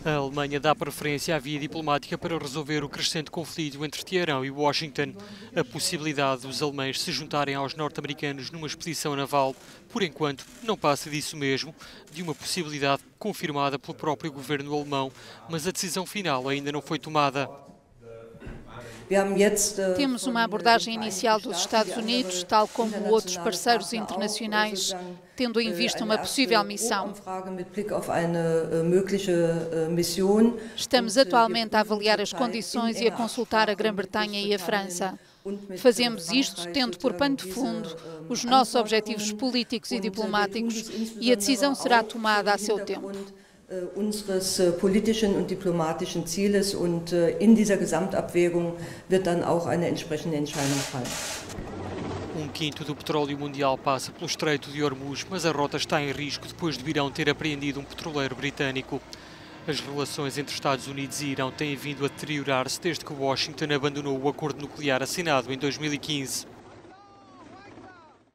A Alemanha dá preferência à via diplomática para resolver o crescente conflito entre Teherão e Washington. A possibilidade dos alemães se juntarem aos norte-americanos numa expedição naval, por enquanto, não passa disso mesmo, de uma possibilidade confirmada pelo próprio governo alemão, mas a decisão final ainda não foi tomada. Temos uma abordagem inicial dos Estados Unidos, tal como outros parceiros internacionais, tendo em vista uma possível missão. Estamos atualmente a avaliar as condições e a consultar a Grã-Bretanha e a França. Fazemos isto tendo por pano de fundo os nossos objetivos políticos e diplomáticos e a decisão será tomada a seu tempo. Unseres politischen und diplomatischen Zieles und in dieser Gesamtabwägung wird dann auch eine entsprechende Entscheidung fallen. Um quinto do petróleo mundial passa pelo Estreito de Hormuz, mas a rota está em risco depois de Irão ter apreendido um petroleiro britânico. As relações entre Estados Unidos e Irão têm vindo a deteriorar-se desde que Washington abandonou o acordo nuclear assinado em 2015.